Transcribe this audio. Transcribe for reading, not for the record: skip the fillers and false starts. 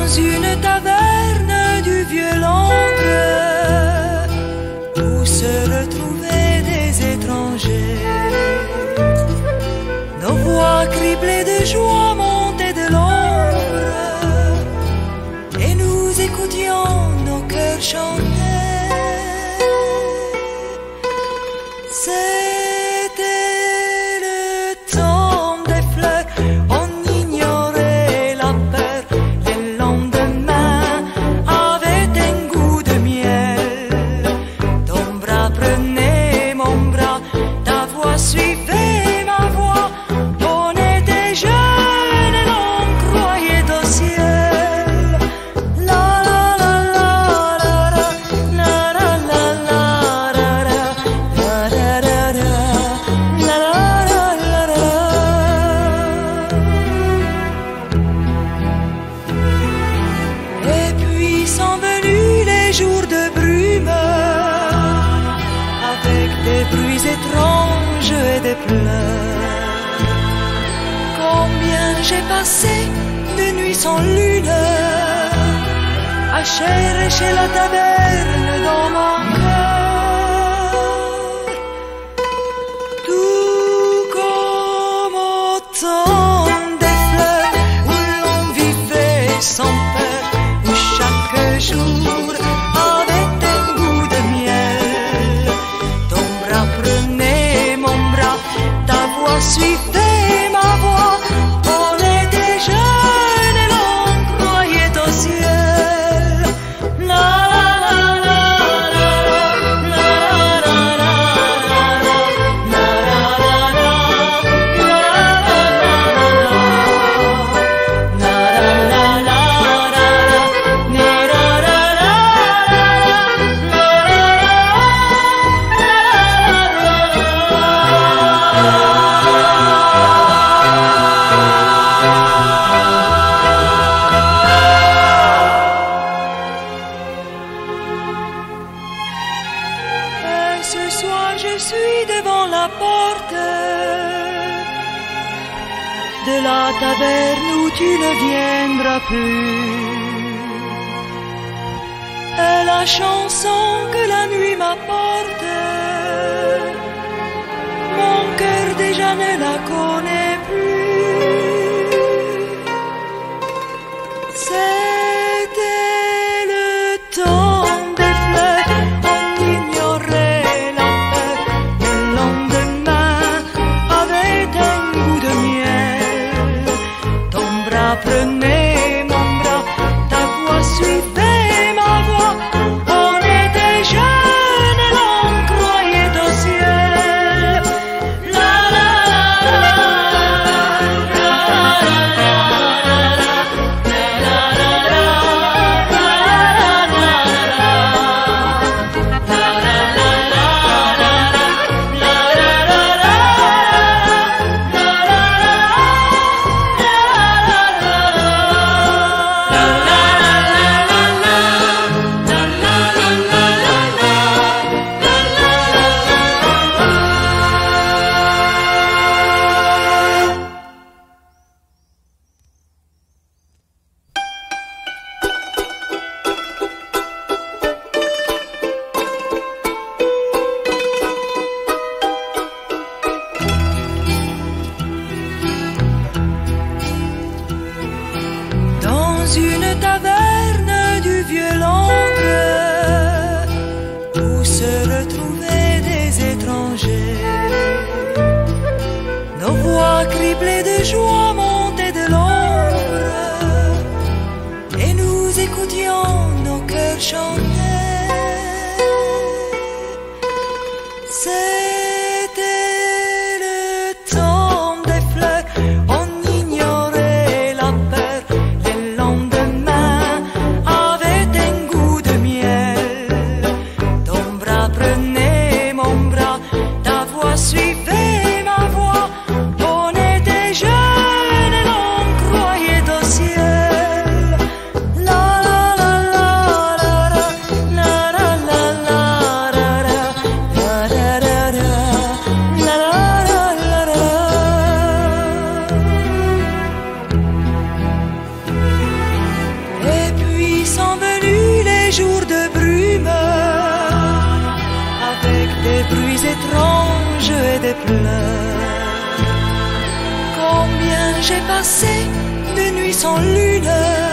une taverne du vieux Langres où se retrouvaient des étrangers. Nos voix criblées de joie montaient de l'ombre et nous écoutions nos cœurs chanter. C'était le temps des fleurs, on ignorait la peur. Les lendemains avaient un goût de miel. Ton bras prenait mon bras, ta voix suivait ma voix. On était jeunes et l'on croyait au ciel. La la la la la la la la la la la la. Et puis sont venus les jours de brume, avec des bruits étranges et des pleurs. Combien j'ai passé de nuits sans lune à chercher la taverne dans mon cœur. Tout comme au temps des fleurs où l'on vivait sans peur, où chaque jour avait un goût de miel. Ton bras prenait mon bras, ta voix suivait ma voix. On était jeunes et l'on croyait au ciel. La la la la la la la la Et ce soir je suis devant la porte de la taverne où tu ne viendras plus. Et la chanson que la nuit m'apporte, mon cœur déjà ne la connaît plus. C'était le temps des fleurs, on ignorait la peur. Le lendemain avait un goût de miel. Ton bras prenait mon bras, ta voix suivait ma voix. On était jeunes et l'on croyait au ciel. La la la la la une taverne du vieux Langres où se retrouvaient des étrangers. Nos voix criblées de joie montaient de l'ombre et nous écoutions nos cœurs chanter. C'était le temps des fleurs, on ignorait la peur. Les lendemains avaient un goût de miel. Ton bras prenait mon bras, ta voix suivait ma voix. On était jeunes et l'on croyait au ciel. La la la la la des bruits étranges et des pleurs. Combien j'ai passé de nuits sans lune,